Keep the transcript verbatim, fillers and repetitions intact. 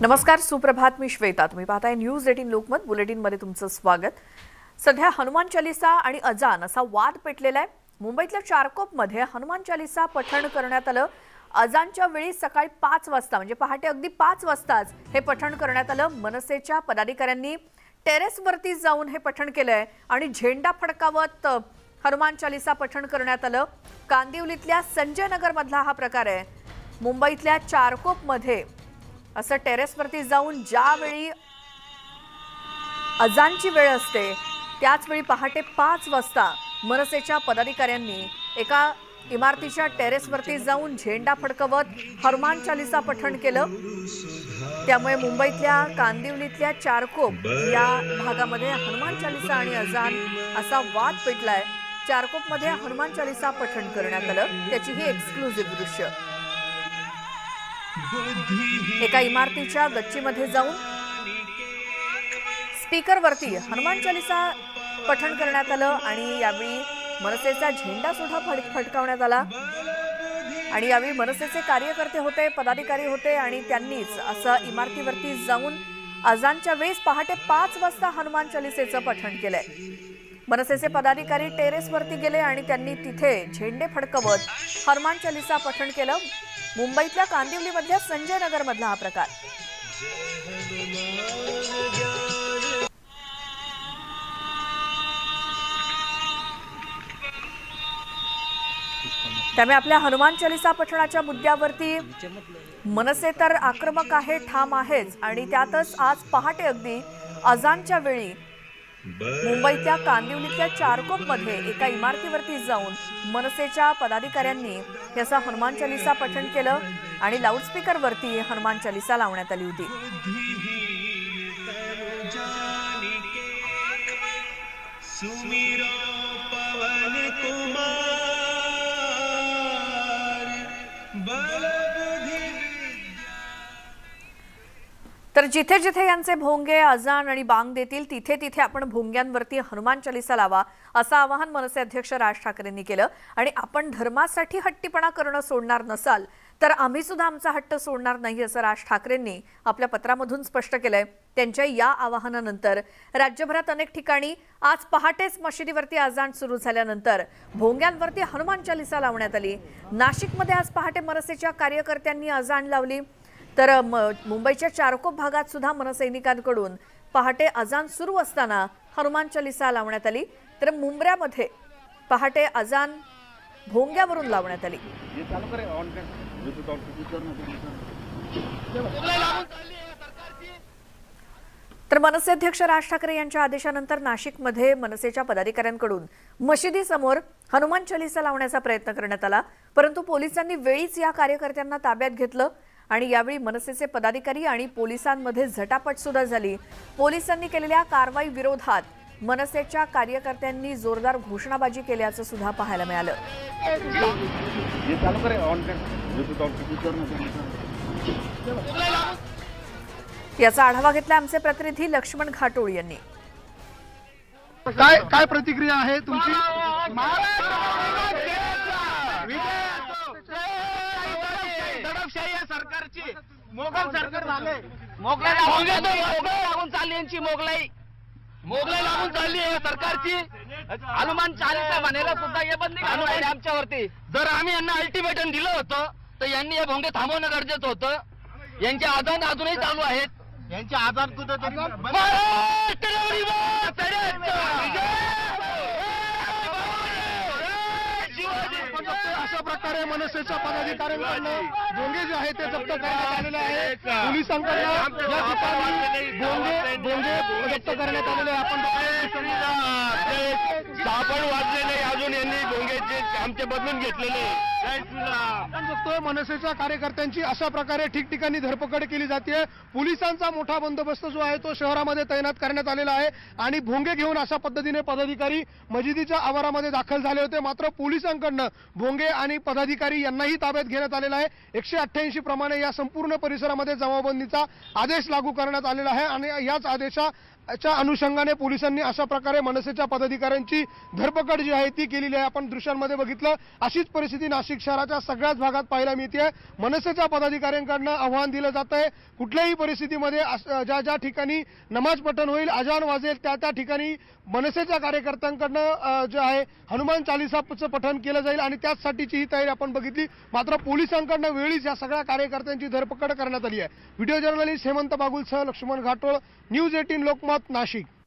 नमस्कार, सुप्रभात. मी श्वेता. तुम्ही पाहताय न्यूज एटीन लोकमत. बुलेटिन मध्ये तुमचं स्वागत. सध्या हनुमान चालीसा आणि अजान असा वाद पेटलेला आहे. मुंबईतल्या चारकोप मध्ये हनुमान चालीसा पठण करण्यात आलं. अजानच्या वेळी सकाळी पाच वाजता म्हणजे पहाटे अगदी पाच वाजताच हे पठण करण्यात आलं. मनसेच्या पदाधिकाऱ्यांनी टेरेसवरती जाऊन हे पठण केलंय आणि झेंडा फडकावत हनुमान चालीसा पठण करण्यात आलं. कांदिवलीतल्या संजय नगर मधला हा प्रकार आहे. मुंबईतल्या चारकोप मध्ये असं टेरेसवरती जाऊन ज्यावेळी अजानची वेळ असते त्याच वेळी पहाटे पाच वाजता मनसेच्या पदाधिकाऱ्यांनी एका इमारतीच्या टेरेसवरती जाऊन झेंडा फडकवत हनुमान चालीसा पठण केलं. त्यामुळे मुंबईतल्या कांदिवलीतल्या चारकोप या भागामध्ये हनुमान चालीसा आणि अजान असा वाद पेटलाय. चारकोपमध्ये हनुमान चालीसा पठण करण्यात आलं. त्याची ही एक्सक्लुझिव्ह दृश्य. एका इमारतीच्या गच्चीमध्ये जाऊन स्पीकरवरती हनुमान चालीसा पठण करण्यात आलं आणि यावेळी मनसेचा झेंडा सुद्धा फडकावण्यात आला. आणि यावेळी मनसेचे कार्यकर्ते होते, पदाधिकारी होते आणि त्यांनीच असं इमारतीवरती जाऊन अजानच्या वेळेस पहाटे पाच वाजता हनुमान चालीसेचं पठण केलंय. मनसेचे पदाधिकारी टेरेसवरती गेले आणि त्यांनी तिथे झेंडे फडकवत हनुमान चालीसा पठण केलं. मुंबईतल्या कांदिवलीमधल्या संजय नगर मधला हा प्रकार. त्यामुळे आपल्या हनुमान चालीसा पठणाच्या मुद्द्यावरती मनसे तर आक्रमक आहे, ठाम आहेच. आणि त्यातच आज पहाटे अगदी अजानच्या वेळी मुंबईतल्या कांदिवलीतल्या चारकोप मध्ये एका इमारतीवरती जाऊन मनसेच्या पदाधिकाऱ्यांनी याचा हनुमान चालीसा पठण केलं आणि लाऊडस्पीकरवरती हनुमान चालीसा लावण्यात आली होती. तर जिथे जिथे यांचे भोंगे अजान आणि बांग देतील तिथे तिथे आपण भोंग्यांवरती हनुमान चालीसा लावा असं आवाहन मनसे अध्यक्ष राज ठाकरेंनी केलं. आणि आपण धर्मासाठी हट्टीपणा करणं सोडणार नसाल तर आम्ही सुद्धा आमचा हट्ट सोडणार नाही असं राज ठाकरेंनी आपल्या पत्रामधून स्पष्ट केलंय. त्यांच्या या आवाहनानंतर राज्यभरात अनेक ठिकाणी आज पहाटेच मशिदीवरती अजान सुरू झाल्यानंतर भोंग्यांवरती हनुमान चालीसा लावण्यात आली. नाशिकमध्ये आज पहाटे मनसेच्या कार्यकर्त्यांनी अजान लावली. तर मुंबईच्या चारकोप भागात सुद्धा मनसैनिकांकडून पहाटे अजान सुरू असताना हनुमान चालीसा लावण्यात आली. तर मुंब्र्यामध्ये पहाटे अजान भोंग्यावरून लावण्यात आली. तर मनसे अध्यक्ष राज ठाकरे यांच्या आदेशानंतर नाशिकमध्ये मनसेच्या पदाधिकाऱ्यांकडून मशिदीसमोर हनुमान चालीसा लावण्याचा प्रयत्न करण्यात आला. परंतु पोलिसांनी वेळीच या कार्यकर्त्यांना ताब्यात घेतलं आणि यावेळी मनसेचे पदाधिकारी आणि पोलिसांमध्ये झटापट सुद्धा झाली. पोलिसांनी केलेल्या कारवाई विरोधात मनसेच्या कार्यकर्त्यांनी जोरदार घोषणाबाजी केल्याचं सुद्धा पाहायला मिळालं. याचा आढावा घेतला आमचे प्रतिनिधी लक्ष्मण घाटोळ यांनी. काय काय प्रतिक्रिया आहे तुमची? सरकारची मोगल सरकार झाले, मोगलाई लागून चालली यांची मोगलाई मोगलाई लागून चालली आहे सरकारची. हनुमान चालीसा म्हणायला सुद्धा हे बंदी घालून आमच्यावरती. जर आम्ही यांना अल्टिमेटम दिलं होतं तर यांनी हे भोंगे थांबवणं गरजेचं होतं. यांचे आजान अजूनही चालू आहेत. यांचे आजान कुठेतरी अशा प्रकारे मनसेच्या पदाधिकाऱ्यांकडून भोंगे जे आहेत ते जप्त करण्यात आलेले आहे. पोलिसांकडून या ठिकाणी भोंगे भोंगे जप्त करण्यात आलेले आहे. आपण सापड वाजलेले अजून यांनी भोंगेचे आमचे बदलून घेतलेले. आपण बघतोय मनसेच्या कार्यकर्त्यांची अशा प्रकारे ठिकठिकाणी धरपकड केली जाते. पोलिसांचा मोठा बंदोबस्त जो आहे तो शहरामध्ये तैनात करण्यात आलेला आहे आणि भोंगे घेऊन अशा पद्धतीने पदाधिकारी मशिदीच्या आवारामध्ये दाखल झाले होते. मात्र पोलिसांकडून भोंगे आणि पदाधिकारी यांनाही ताब्यात घेण्यात आलेला आहे. एकशे अठ्ठ्याऐंशी प्रमाणे या संपूर्ण परिसरामध्ये जमावबंदीचा आदेश लागू करण्यात आलेला आहे आणि याच आदेशा च्या अनुषंगाने पोलिसांनी अशा प्रकारे मनसेच्या पदाधिकाऱ्यांची धरपकड जी आहे ती केलेली आहे। आपण दृश्यांमध्ये बघितलं अशीच परिस्थिती नाशिक शहराच्या सगळ्याच भागात पाहायला मिळते। मनसेच्या पदाधिकाऱ्यांकडनं आव्हान दिलं जात आहे, कुठल्याही परिस्थितीमध्ये अस- ज्या ज्या ठिकाणी नमाज पठण होईल, अजान वाजेल त्या त्या ठिकाणी मनसेच्या कार्यकर्त्यांकडनं अ, जे आहे हनुमान चालिसाचं पठण केलं जाईल आणि त्याचसाठीची ही तयारी आपण बघितली। मात्र पोलिसांकडनं वेळीच या सगळ्या कार्यकर्त्यांची धरपकड करण्यात आली आहे। व्हिडिओ जर्नलिस्ट हेमंत बागुलसह लक्ष्मण घाटोळ, न्यूज अठरा लोकमत, नाशिक।